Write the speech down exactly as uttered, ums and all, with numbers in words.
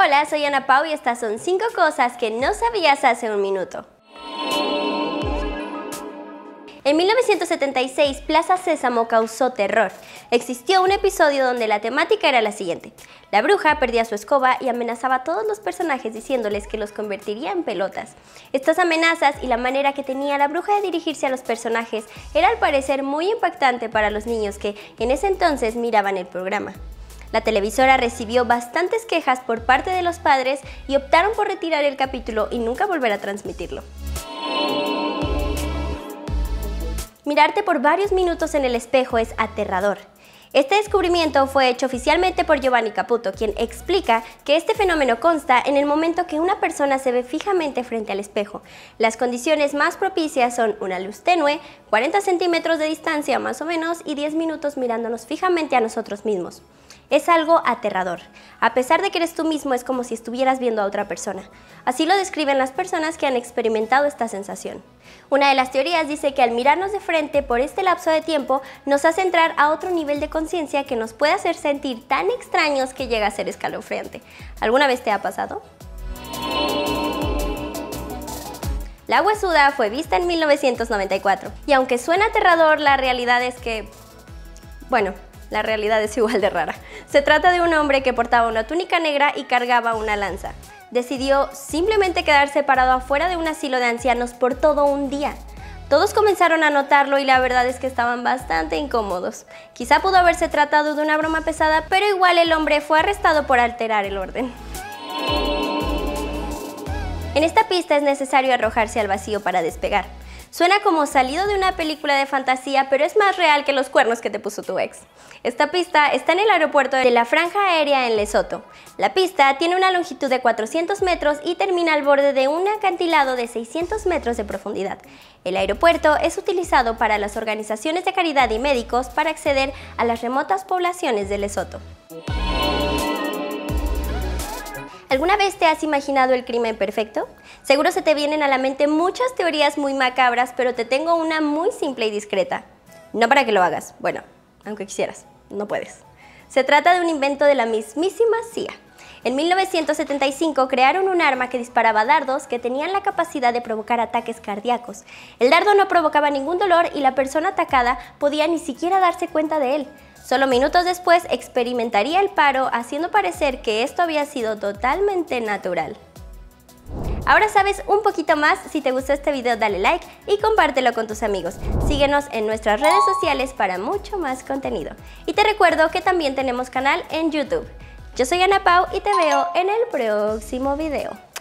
Hola, soy Ana Pau y estas son cinco cosas que no sabías hace un minuto. En mil novecientos setenta y seis, Plaza Sésamo causó terror. Existió un episodio donde la temática era la siguiente. La bruja perdía su escoba y amenazaba a todos los personajes diciéndoles que los convertiría en pelotas. Estas amenazas y la manera que tenía la bruja de dirigirse a los personajes era al parecer muy impactante para los niños que en ese entonces miraban el programa. La televisora recibió bastantes quejas por parte de los padres y optaron por retirar el capítulo y nunca volver a transmitirlo. Mirarte por varios minutos en el espejo es aterrador. Este descubrimiento fue hecho oficialmente por Giovanni Caputo, quien explica que este fenómeno consta en el momento que una persona se ve fijamente frente al espejo. Las condiciones más propicias son una luz tenue, cuarenta centímetros de distancia más o menos y diez minutos mirándonos fijamente a nosotros mismos. Es algo aterrador. A pesar de que eres tú mismo, es como si estuvieras viendo a otra persona. Así lo describen las personas que han experimentado esta sensación. Una de las teorías dice que al mirarnos de frente por este lapso de tiempo, nos hace entrar a otro nivel de conciencia que nos puede hacer sentir tan extraños que llega a ser escalofriante. ¿Alguna vez te ha pasado? La huesuda fue vista en mil novecientos noventa y cuatro. Y aunque suena aterrador, la realidad es que... bueno... la realidad es igual de rara. Se trata de un hombre que portaba una túnica negra y cargaba una lanza. Decidió simplemente quedarse parado afuera de un asilo de ancianos por todo un día. Todos comenzaron a notarlo y la verdad es que estaban bastante incómodos. Quizá pudo haberse tratado de una broma pesada, pero igual el hombre fue arrestado por alterar el orden. En esta pista es necesario arrojarse al vacío para despegar. Suena como salido de una película de fantasía, pero es más real que los cuernos que te puso tu ex. Esta pista está en el aeropuerto de la Franja Aérea en Lesoto. La pista tiene una longitud de cuatrocientos metros y termina al borde de un acantilado de seiscientos metros de profundidad. El aeropuerto es utilizado para las organizaciones de caridad y médicos para acceder a las remotas poblaciones de Lesoto. ¿Alguna vez te has imaginado el crimen perfecto? Seguro se te vienen a la mente muchas teorías muy macabras, pero te tengo una muy simple y discreta. No para que lo hagas, bueno, aunque quisieras, no puedes. Se trata de un invento de la mismísima C I A. En mil novecientos setenta y cinco crearon un arma que disparaba dardos que tenían la capacidad de provocar ataques cardíacos. El dardo no provocaba ningún dolor y la persona atacada podía ni siquiera darse cuenta de él. Solo minutos después experimentaría el paro, haciendo parecer que esto había sido totalmente natural. Ahora sabes un poquito más. Si te gustó este video, dale like y compártelo con tus amigos. Síguenos en nuestras redes sociales para mucho más contenido. Y te recuerdo que también tenemos canal en YouTube. Yo soy Ana Pau y te veo en el próximo video.